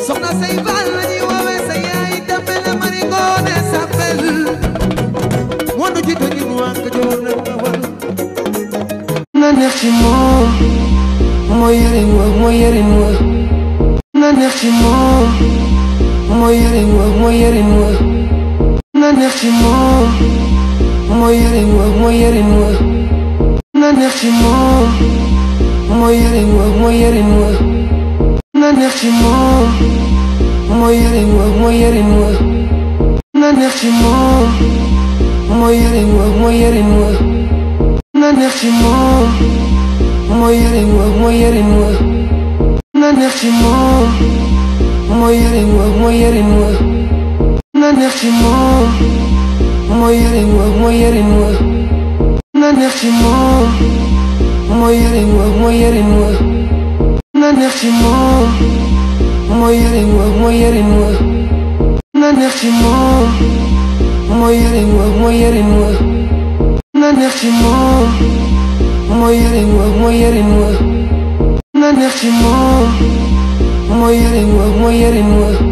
soxna say bal la ñuy woowee sa yaay dembe la mari ngoone sa bel moo nu jiitu ñu waa Kajoor la tawal na neex ci moom mooy yëriñ wa mooy yëriñ wa na neex ci moom mooy yëriñ wa mooy yëriñ wa na neex ci moom mooy yëriñ wa mooy yëriñ wa na neex ci moom mooy yëriñ wa mooy yëriñ wa na neex ci moom mooy yëriñ wa mooy yëriñ wa na neex ci moom mooy yëriñ wa mooy yëriñ wa na neex ci moom mooy yëriñ wa mooy yëriñ wa na neex ci moom mooy yëriñ wa mooy yëriñ wa na neex ci moom mooy yëriñ wa mooy yëriñ wa na neex ci moom mooy yëriñ wa mooy yëriñ wa na neex ci moom mooy yëriñ wa mooy yëriñ wa na neex ci moom mooy yëriñ wa mooy yëriñ wa na neex ci moom mooy yëriñ wa mooy yëriñ wa na neex ci moom mooy yëriñ wa mooy yëriñ wa